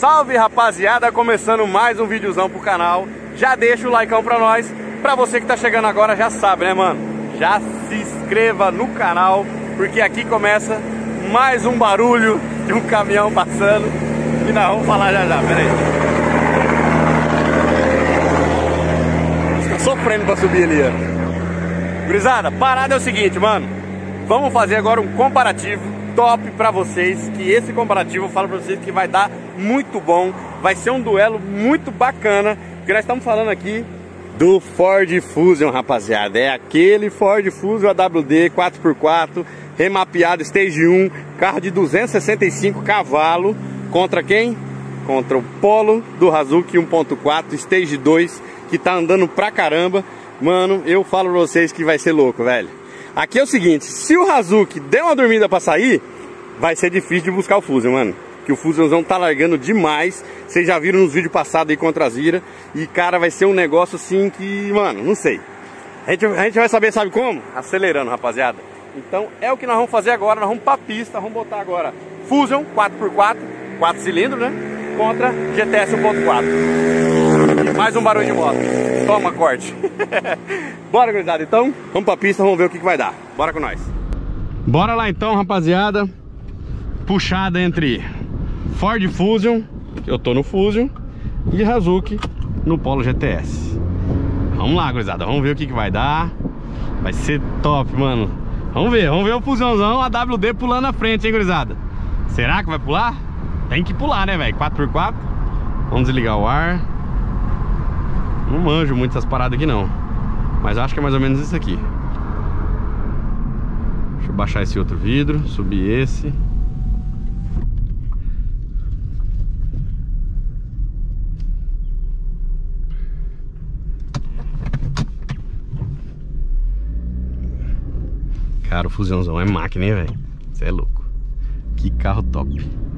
Salve rapaziada, começando mais um videozão pro canal. Já deixa o likeão pra nós. Pra você que tá chegando agora já sabe, né mano? Já se inscreva no canal, porque aqui começa mais um barulho de um caminhão passando. E nós vamos falar já, pera aí. Estou sofrendo pra subir ali, ó. Gurizada, parada é o seguinte, mano. Vamos fazer agora um comparativo top pra vocês, que esse comparativo eu falo pra vocês que vai dar muito bom. Vai ser um duelo muito bacana, porque nós estamos falando aqui do Ford Fusion, rapaziada. É aquele Ford Fusion AWD 4x4 remapeado Stage 1, carro de 265 cavalos. Contra quem? Contra o Polo do Hazuki 1.4 Stage 2, que tá andando pra caramba. Mano, eu falo pra vocês que vai ser louco, velho. Aqui é o seguinte, se o Hazuki der uma dormida pra sair, vai ser difícil de buscar o Fusion, mano. Que o Fusionzão tá largando demais. Vocês já viram nos vídeos passados aí contra a Zira. E cara, vai ser um negócio assim que, mano, não sei. A gente vai saber, sabe como? Acelerando, rapaziada. Então é o que nós vamos fazer agora. Nós vamos pra pista, vamos botar agora Fusion 4x4, 4 cilindros, né? Contra GTS 1.4. Mais um barulho de moto. Toma, corte. Bora, gurizada, então. Vamos pra pista, vamos ver o que vai dar. Bora com nós. Bora lá então, rapaziada. Puxada entre Ford Fusion, que eu tô no Fusion, e Hazuki no Polo GTS. Vamos lá, gurizada, vamos ver o que vai dar. Vai ser top, mano. Vamos ver o Fusionzão AWD pulando na frente, hein, gurizada. Será que vai pular? Tem que pular, né, velho? 4x4. Vamos desligar o ar. Não manjo muito essas paradas aqui não, mas acho que é mais ou menos isso aqui. Deixa eu baixar esse outro vidro, subir esse. Cara, o Fusionzão é máquina, hein, velho? Você é louco. Que carro top.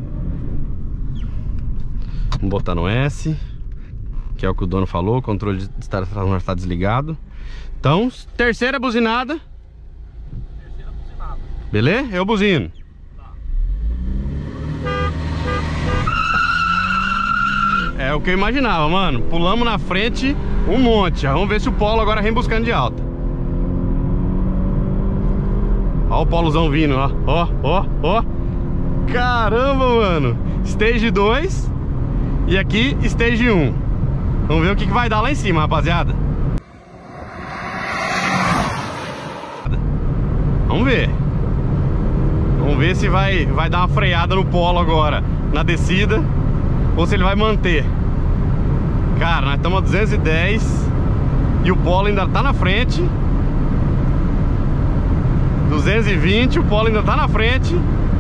Vamos botar no S, que é o que o dono falou. O controle de estar está desligado. Então, terceira buzinada. Beleza? Eu buzino. É o que eu imaginava, mano. Pulamos na frente um monte. Vamos ver se o Polo agora vem buscando de alta. Ó o Polozão vindo, ó. Caramba, mano. Stage 2 e aqui Stage 1. Vamos ver o que vai dar lá em cima, rapaziada. Vamos ver. Vamos ver se vai dar uma freada no Polo agora na descida, ou se ele vai manter. Cara, nós estamos a 210 e o Polo ainda tá na frente. 220, o Polo ainda tá na frente.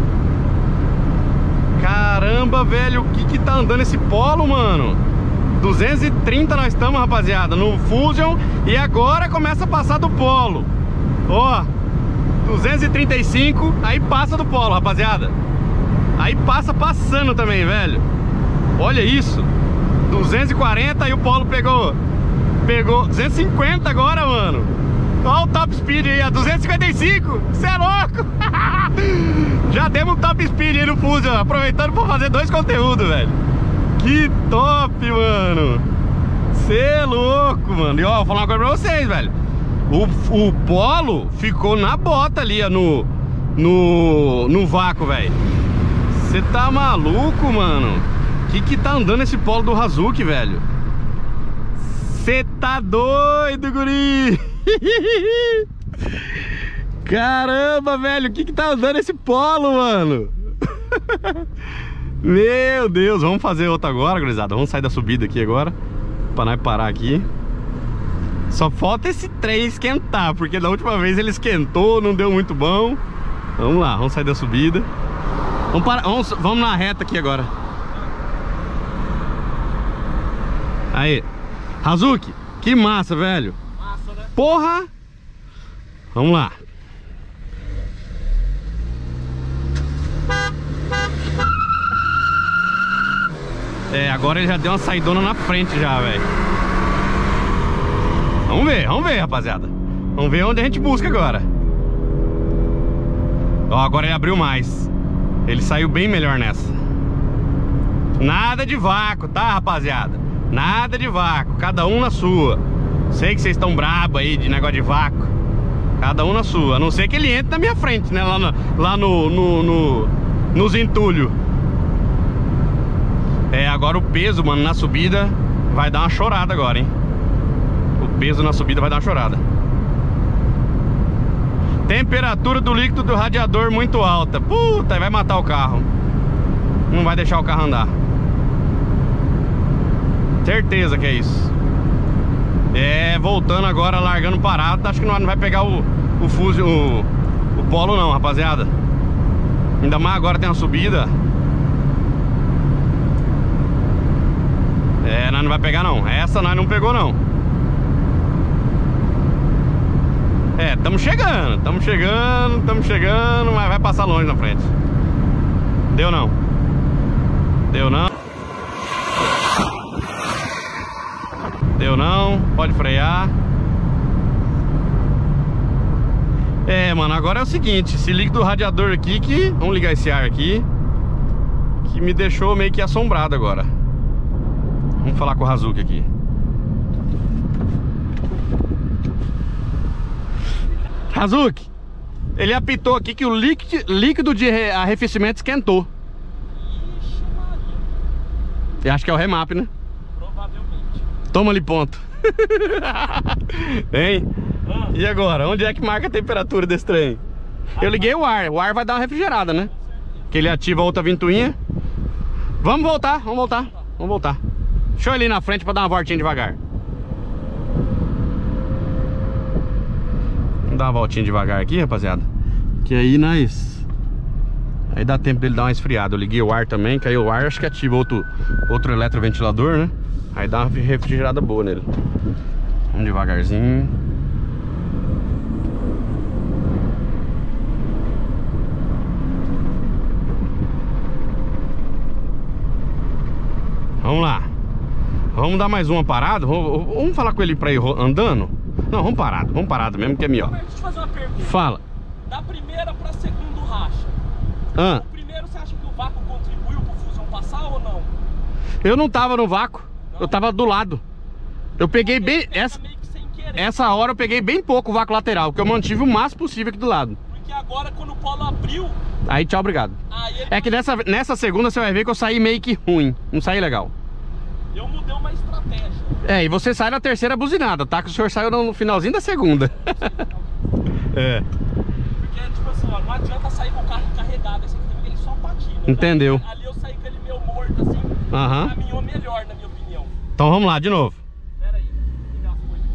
Caramba, velho, o que tá andando esse Polo, mano? 230 nós estamos, rapaziada, no Fusion. E agora começa a passar do Polo. Ó, 235, aí passa do Polo, rapaziada. Aí passa passando também, velho. Olha isso. 240 e o Polo pegou 250 agora, mano. Olha o top speed aí, a 255. Você é louco. Já demos um top speed aí no Fusion, aproveitando pra fazer dois conteúdos, velho. Que top, mano. Você é louco, mano. E ó, vou falar uma coisa pra vocês, velho. O Polo ficou na bota ali, ó, no vácuo, velho. Você tá maluco, mano? Que tá andando esse Polo do Hazuki, velho? Você tá doido, guri? Caramba, velho, o que tá andando esse Polo, mano? Meu Deus, vamos fazer outra agora, gurizada. Vamos sair da subida aqui agora, pra nós parar aqui. Só falta esse trem esquentar, porque da última vez ele esquentou, não deu muito bom. Vamos lá, vamos sair da subida. Vamos na reta aqui agora. Aí, Hazuki, que massa, velho. Massa, né? Porra! Vamos lá. É, agora ele já deu uma saidona na frente já, velho. Vamos ver, rapaziada. Vamos ver onde a gente busca agora. Ó, agora ele abriu mais. Ele saiu bem melhor nessa. Nada de vácuo, tá, rapaziada? Nada de vácuo, cada um na sua. Sei que vocês estão brabos aí de negócio de vácuo. Cada um na sua, a não ser que ele entre na minha frente, né? Lá nos entulhos. É, agora o peso, mano, na subida vai dar uma chorada agora, hein? O peso na subida vai dar uma chorada. Temperatura do líquido do radiador muito alta. Puta, vai matar o carro. Não vai deixar o carro andar. Certeza que é isso. É, voltando agora, largando parado. Acho que não vai pegar o fuzil, o polo não, rapaziada. Ainda mais agora tem uma subida. É, nós não vai pegar não. Essa nós não pegou não. É, estamos chegando, mas vai passar longe na frente. Deu não. Deu não. Deu não, pode frear. É, mano, agora é o seguinte, esse líquido do radiador aqui que... Vamos ligar esse ar aqui, que me deixou meio que assombrado agora. Vamos falar com o Hazuki aqui. Hazuki, ele apitou aqui que o líquido de arrefecimento esquentou. Eu acho que é o remap, né? Toma ali ponto. Hein? E agora? Onde é que marca a temperatura desse trem? Eu liguei o ar vai dar uma refrigerada, né? Que ele ativa a outra ventoinha. Vamos voltar. Deixa eu ir ali na frente pra dar uma voltinha devagar. Vamos dar uma voltinha devagar aqui, rapaziada. Que aí aí dá tempo dele dar uma esfriada. Eu liguei o ar também, que aí o ar acho que ativa outro eletroventilador, né? Aí dá uma refrigerada boa nele. Vamos devagarzinho. Vamos lá. Vamos dar mais uma parada. Vamos falar com ele pra ir andando? Não, vamos parado mesmo, que é melhor. Deixa eu te fazer uma pergunta. Fala. Da primeira pra segunda racha. O primeiro, você acha que o vácuo contribuiu pro fusão passar ou não? Eu não tava no vácuo. Eu tava do lado. Eu peguei bem... Essa hora eu peguei bem pouco o vácuo lateral, porque eu mantive o máximo possível aqui do lado. Porque agora quando o polo abriu... Aí tchau, obrigado. É que nessa segunda você vai ver que eu saí meio que ruim. Não saí legal. Eu mudei uma estratégia. É, e você sai na terceira buzinada, tá? Que o senhor saiu no finalzinho da segunda. É. Porque, tipo assim, ó, não adianta sair com o carro carregado. Esse aqui ele só patina. Entendeu? Ali eu saí com ele meio morto, assim. Caminhou melhor, na minha opinião. Então vamos lá, de novo. Pera aí. Vou ligar as coisas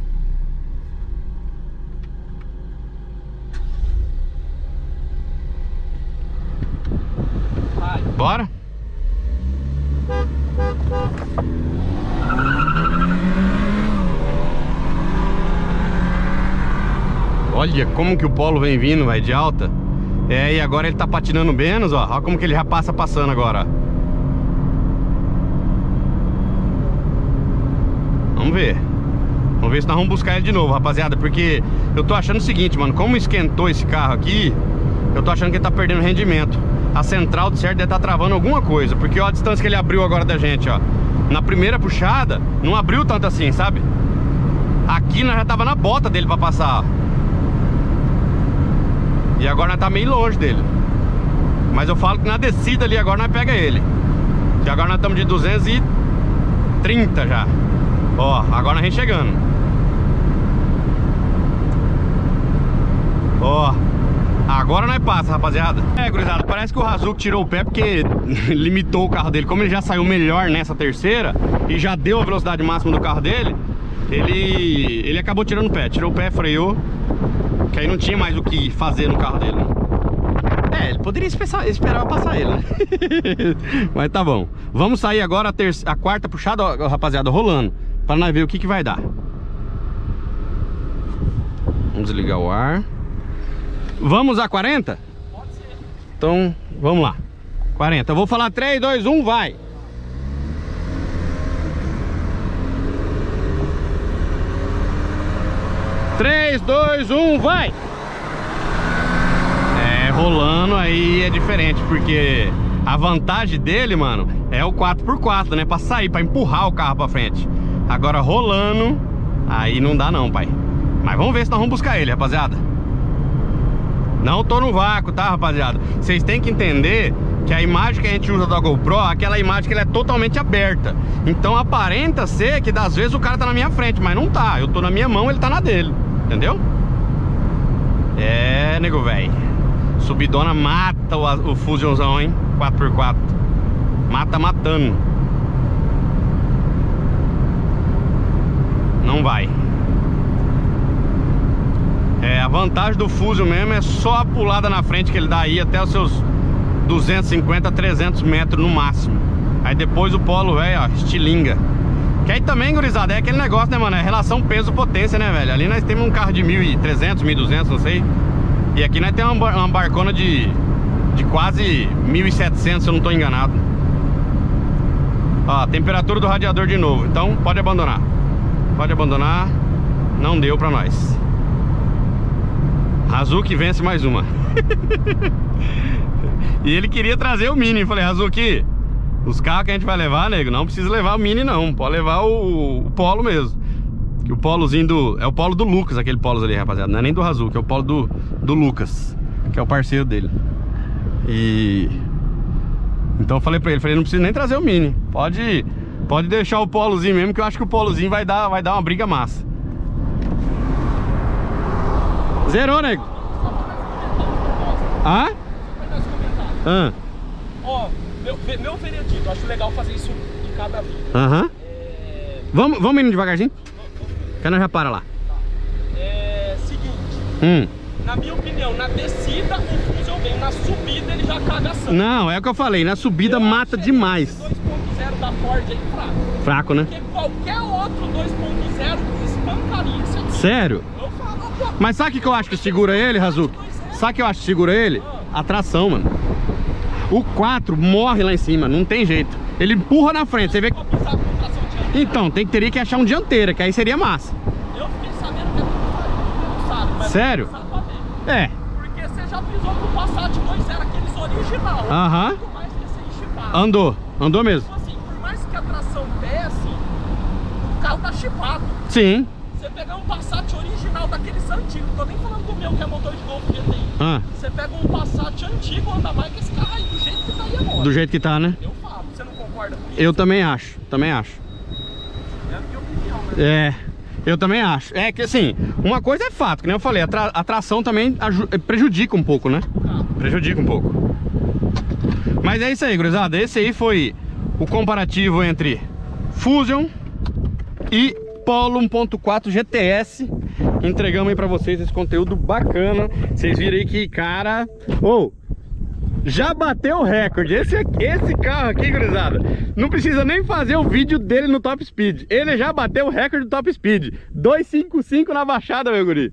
aqui, então. Vai. Bora? Olha como que o polo vem vindo, vai de alta. É, e agora ele tá patinando menos, ó. Olha como que ele já passa passando agora, ó. Vamos ver. Vamos ver se nós vamos buscar ele de novo, rapaziada. Porque eu tô achando o seguinte, mano. Como esquentou esse carro aqui, eu tô achando que ele tá perdendo rendimento. A central de certo deve estar travando alguma coisa. Porque ó a distância que ele abriu agora da gente, ó. Na primeira puxada, não abriu tanto assim, sabe? Aqui nós já tava na bota dele pra passar, ó. E agora nós tá meio longe dele. Mas eu falo que na descida ali agora nós pega ele. Que agora nós estamos de 230 já. Ó, agora a gente chegando. Ó, agora nós passa, rapaziada. É, gurizada, parece que o Hazuki tirou o pé porque limitou o carro dele. Como ele já saiu melhor nessa terceira e já deu a velocidade máxima do carro dele, ele acabou tirando o pé. Tirou o pé, freou. Que aí não tinha mais o que fazer no carro dele, né? É, ele poderia esperar eu passar ele, né? Mas tá bom. Vamos sair agora a quarta puxada, ó, rapaziada, rolando, pra nós ver o que vai dar. Vamos desligar o ar. Vamos a 40? Pode ser. Então, vamos lá. 40. Eu vou falar 3, 2, 1, vai! Três, 2, 1, vai! É, rolando aí é diferente, porque A vantagem dele, mano, é o 4x4, né? Pra sair, pra empurrar o carro pra frente. Agora rolando, aí não dá não, pai. Mas vamos ver se nós vamos buscar ele, rapaziada. Não tô no vácuo, tá, rapaziada? Vocês têm que entender que a imagem que a gente usa da GoPro, aquela imagem que ela é totalmente aberta. Então aparenta ser que das vezes o cara tá na minha frente, mas não tá. Eu tô na minha mão, ele tá na dele. Entendeu? É, nego velho. Subidona mata o Fusionzão, hein? 4x4. Mata matando. Não vai. É, a vantagem do Fusion mesmo é só a pulada na frente que ele dá aí até os seus 250, 300 metros no máximo. Aí depois o Polo, velho, ó, estilinga. Que aí também, gurizada, é aquele negócio, né, mano? É relação peso-potência, né, velho? Ali nós temos um carro de 1.300, 1.200, não sei. E aqui nós temos uma barcona de quase 1.700, se eu não tô enganado. Ó, temperatura do radiador de novo. Então, pode abandonar. Pode abandonar. Não deu pra nós. Hazuki vence mais uma. E ele queria trazer o Mini. Falei, Hazuki, os carros que a gente vai levar, nego, não precisa levar o Mini não. Pode levar o Polo mesmo. Que o Polozinho do... É o Polo do Lucas, aquele Polo ali, rapaziada. Não é nem do Hazuki, é o Polo do Lucas, que é o parceiro dele. E... Então eu falei pra ele, não precisa nem trazer o Mini. Pode deixar o Polozinho mesmo, que eu acho que o Polozinho vai dar uma briga massa. Zerou, nego? Hã? Ó, meu veredito, acho legal fazer isso em cada vídeo. Aham. Vamos indo devagarzinho? Que nós já para lá. Seguinte. Na minha opinião, na descida o Fusion vem, na subida ele já caga sangue. Não, é o que eu falei, na subida mata demais. Esse 2.0 da Ford aí fraco. Fraco, né? Porque qualquer outro 2.0 espancaria esse aqui. Sério? Eu falo, mas sabe o que eu acho que segura ele, Hazuki? Sabe o que eu acho que segura ele? A tração, mano. O 4 morre lá em cima, não tem jeito. Ele empurra na frente, você vê que... Então, teria que achar um dianteira, que aí seria massa. Eu fiquei sabendo que é tudo não sabe, mas sério? Sabe pra ver. É. Porque você já pisou com o Passat 2.0, aqueles original. Aham. Muito mais que esse chipado. Andou mesmo. Então, assim, por mais que a tração pese, o carro tá chipado. Sim. Você pegar um Passat original daqueles antigos, não tô nem falando do meu que é motor de Golf GTI. Você pega um Passat antigo, anda mais que esse carro aí, do jeito que tá aí agora. Do jeito que tá, né? Eu falo, você não concorda com isso? Eu também acho, também acho. É a minha opinião, né? Eu também acho. É que assim, uma coisa é fato, que nem eu falei, a tração também prejudica um pouco, né? Prejudica um pouco. Mas é isso aí, gurizada. Esse aí foi o comparativo entre Fusion e Polo 1.4 GTS. Entregamos aí pra vocês esse conteúdo bacana. Vocês viram aí que, cara... já bateu o recorde. Esse carro aqui, gurizada, não precisa nem fazer o vídeo dele no Top Speed. Ele já bateu o recorde do Top Speed. 255 na baixada, meu guri.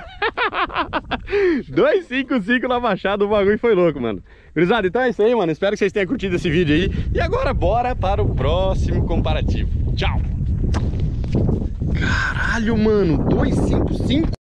255 na baixada, o bagulho foi louco, mano. Gurizada, então é isso aí, mano. Espero que vocês tenham curtido esse vídeo aí. E agora bora para o próximo comparativo. Tchau. Caralho, mano, 255.